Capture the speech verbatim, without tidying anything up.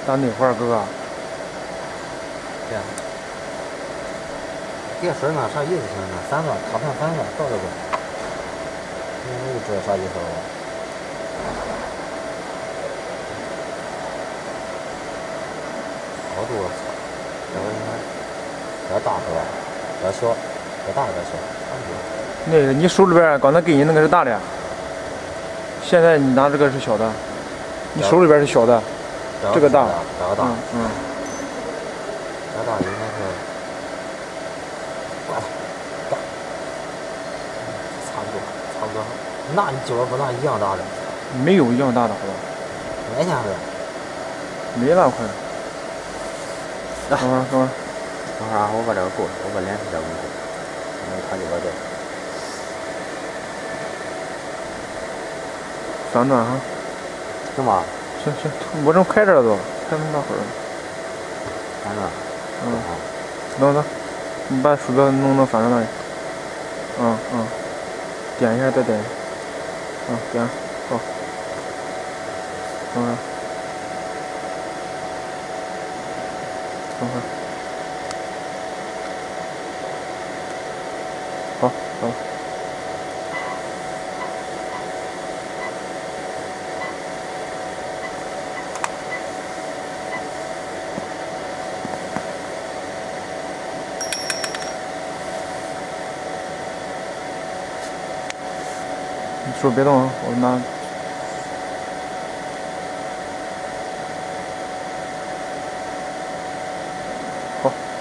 打哪块儿，哥哥？ 对。别说那啥意思呢？三个卡盘三个到这个，我就知道啥意思了。高度，这个应该这大是吧？这小，这大这小，差不多。 那个你手里边刚才给你那个是大的，现在你拿这个是小的，你手里边是小的，这个大， 这个大， 嗯嗯， 这大应该是挂它，大，差不多，差不多。那你今儿不拿一样大的？ 没有一样大的，好吧？ 哪天是？ 没那块。等会儿，等会儿， 等会儿啊，我把这个过，我把脸皮再给你过，然后他就把这反转哈。 行吧？ 行行，我正开着了都，开那么大会儿。 反转。 嗯。等等，你把鼠标弄到反转那里。嗯嗯。点一下，再点一下。嗯，点，好。等会儿。等会儿。好，好了。你手别动啊，我拿。好。